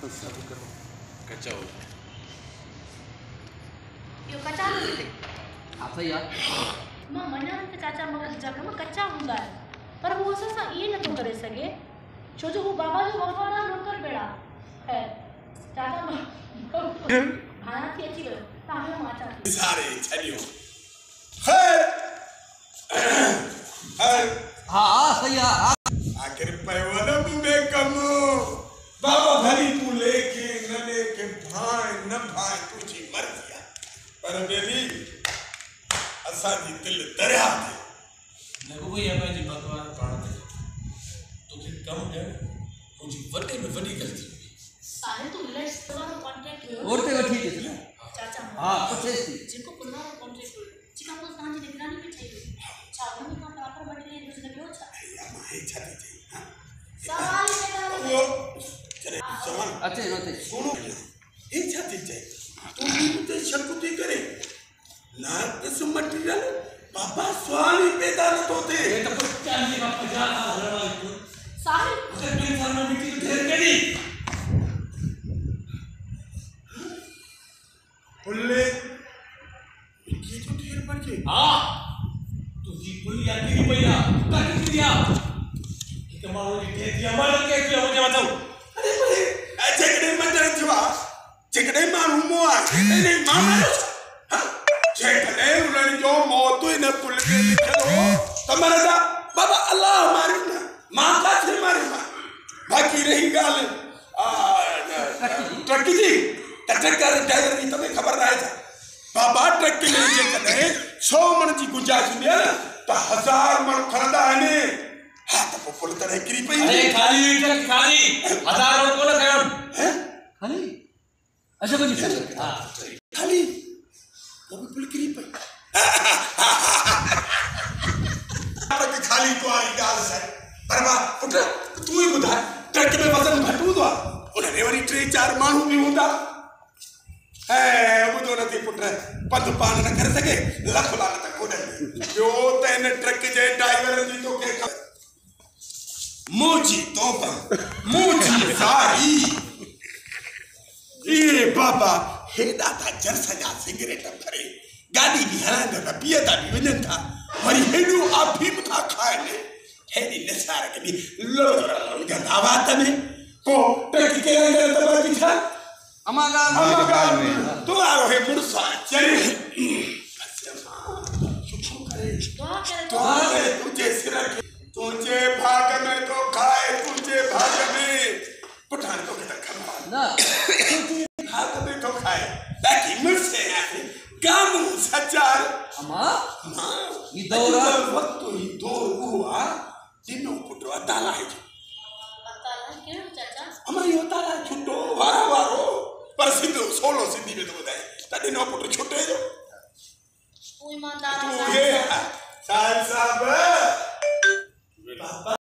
कच्चा हो यो कच्चा होते आता यार मां मना त चाचा मगर जग में कच्चा हुंदा है पर वो असा ये न तो करे सके छो जो वो बाबा जो वफादार नौकर बेड़ा है चाचा भाना थी अच्छी गयो तामे माचा सारे छनियो हाँ सही है आखिर पैवल मुंबे कम बाबा भरी तू लेके न लेके भाई न भाई तुझी मर्जी पर बेबी असा जी दिल दरिया थे देखो भैया मैं जी भगवान प्राण तो फिर कम कर मुझे वड्डे में वड्डी गलती सारे तो लेट्स तुम्हारा कांटेक्ट हो और ते ठीक है ना चाचा हां पछे जिको पुनः कांटेक्ट हो चिका को तांजी निगरानी में चाहिए चावल में का बराबर बटले दूसरे के होचा या माई छाती थी हां सवाल मेरा वो चले सवाल अच्छे नते सुनो एक छाती चाहिए तू भी मुझे शर्कुती करे ना इस मटेरियल बाबा सवाल ही पैदा न होते ये तो 50 का 50 साहिल उसे मेरे सामने मिट्टी को ढेर करी बोले ये तो ढेर पड़ गई हां तू जी पुलिया गिरी भैया काट दिया कि कमाल की ढेर दिया मार के किया मुझे बताओ अरे भाई ऐसे कड़े मंदिर छवा चिकड़े मारू मो आ नहीं मामा हां चिकड़े उड़न जो मौत ही न पुल के लिखो तुम्हारा दा बाबा अल्लाह मारी ना मां का से मारी मां बाकी रही गाल ट्रक जी ट्रकर ड्राइवर की तुम्हें खबर ना है बाबा ट्रक के नीचे कने 100 मन की गुंजाइश मिले ना तो 1000 मन खरदा है ने हां तो पुल तरह गिरी पई अरे खाली ट्रक खाली 1000 मन को ना खायो हैं खाली अच्छा कुछ हां खाली वो भी पुल गिरी पई ट्रक खाली तो आई गाल से परवा उठ तू ही बुधा ट्रक में वजन घटू दो उन्हें वरी 3-4 मानू भी हुंदा वो तो नथी पुट पद पान न कर सके लख लान तक कोडन जो तेन ट्रक जे ड्राइवर जी तो के मुझी तोबा मुझी सारी ये बाबा हेदा था जर सजा सिगरेट भरे गाड़ी भी हलांदा था पियता भी वजन था वरी हेडू आप भी था खाए ने हेदी नसार के भी लो गदावात में को ट्रक के अंदर दबा की था अमागा में तो आ रहे मुर्सा चले तो तुझे सिर तुझे भाग में तो खाए तुझे भाग में पुठान तो किधर खमा ना तुझे भाग में तो खाए ताकि मुझसे आके गामू सचार अमा मां ये दौरा वक्त ही दौर हुआ दिनों पुटवा ताला है बताला क्यों चाचा हमारी होता है छुट्टो वारा वारो पर सिंधु 16 सिंधी में तो बताए तड़े नो पुट छुट्टे जो कोई ईमानदार तू ये साहब